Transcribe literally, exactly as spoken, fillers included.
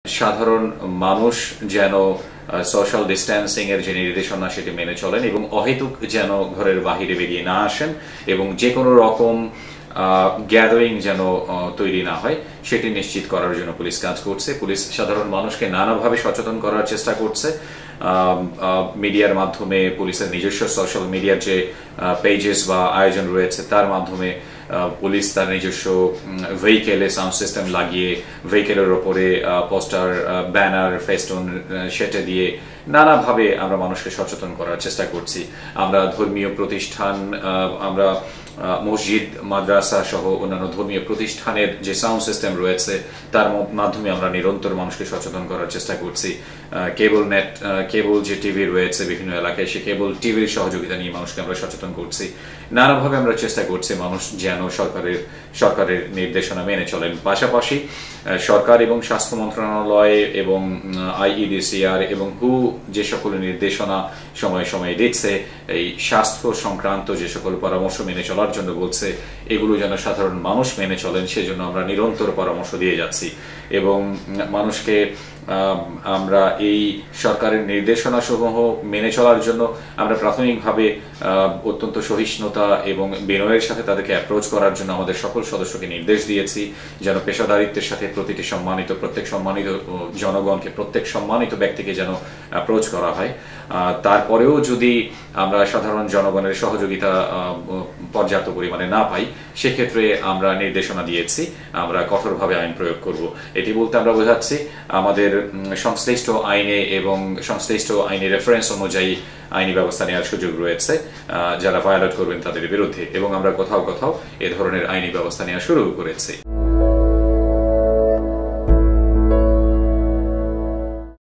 সাধারণ মানুষ যেন সোশ্যাল ডিস্ট্যান্সিং এর যে নির্দেশনা সেটি মেনে চলেন এবং অহেতুক যেন ঘরের বাহিরে বেরিয়ে না আসেন এবং যে কোনো রকম গ্যাদারিং যেন তৈরি না হয় সেটি নিশ্চিত করার জন্য পুলিশ কাজ করছে। পুলিশ সাধারণ মানুষকে নানাভাবে সচেতন করার চেষ্টা করছে। মিডিয়ার মাধ্যমে, পুলিশের নিজস্ব সোশ্যাল মিডিয়ার যে পেজেস বা আয়োজন রয়েছে তার মাধ্যমে পুলিশ তার নিজস্ব ভেহিকেলে সাউন্ড সিস্টেম লাগিয়ে ভেহিকেলের ওপরে পোস্টার, ব্যানার, ফেস্টুন সেটে দিয়ে নানাভাবে আমরা মানুষকে সচেতন করার চেষ্টা করছি। আমরা ধর্মীয় প্রতিষ্ঠান, আমরা মসজিদ, মাদ্রাসা সহ অন্যান্য ধর্মীয় প্রতিষ্ঠানের যে সাউন্ড সিস্টেম রয়েছে তার মাধ্যমে আমরা নিরন্তর মানুষকে সচেতন করার চেষ্টা করছি। কেবল নেট, কেবল যে টিভি রয়েছে বিভিন্ন এলাকায়, সে কেবল টিভির সহযোগিতা নিয়ে মানুষকে আমরা সচেতন করছি। নানাভাবে আমরা চেষ্টা করছি মানুষ যেন সরকারের সরকারের নির্দেশনা মেনে চলেন। পাশাপাশি সরকার এবং স্বাস্থ্য মন্ত্রণালয় এবং আইইডিসিআর এবং হু যে সকল নির্দেশনা সময়ে সময়ে দিচ্ছে, এই স্বাস্থ্য সংক্রান্ত যে সকল পরামর্শ মেনে চলার জন্য বলছে, এগুলো যেন সাধারণ মানুষ মেনে চলেন সেজন্য আমরা নিরন্তর পরামর্শ দিয়ে যাচ্ছি এবং মানুষকে আমরা এই সরকারের নির্দেশনা সমূহ মেনে চলার জন্য আমরা প্রাথমিকভাবে অত্যন্ত সহিষ্ণুতা এবং বিনয়ের সাথে তাদেরকে অ্যাপ্রোচ করার জন্য আমাদের সকল সদস্যকে নির্দেশ দিয়েছি যেন পেশাদারিত্বের সাথে প্রতিটি সম্মানিত প্রত্যেক সম্মানিত জনগণকে, প্রত্যেক সম্মানিত ব্যক্তিকে যেন অ্যাপ্রোচ করা হয়। তারপরেও যদি আমরা সাধারণ জনগণের সহযোগিতা পর্যাপ্ত পরিমাণে না পাই, সেক্ষেত্রে আমরা নির্দেশনা দিয়েছি আমরা কঠোরভাবে আইন প্রয়োগ করব। এটি বলতে আমরা বোঝাচ্ছি আমাদের সংশ্লিষ্ট আইনে এবং সংশ্লিষ্ট আইনি রেফারেন্স অনুযায়ী আইনি ব্যবস্থা নেওয়ার সুযোগ রয়েছে যারা ভায়োলেট করবেন তাদের বিরুদ্ধে, এবং আমরা কোথাও কোথাও এ ধরনের আইনি ব্যবস্থা নেওয়া শুরু করেছি।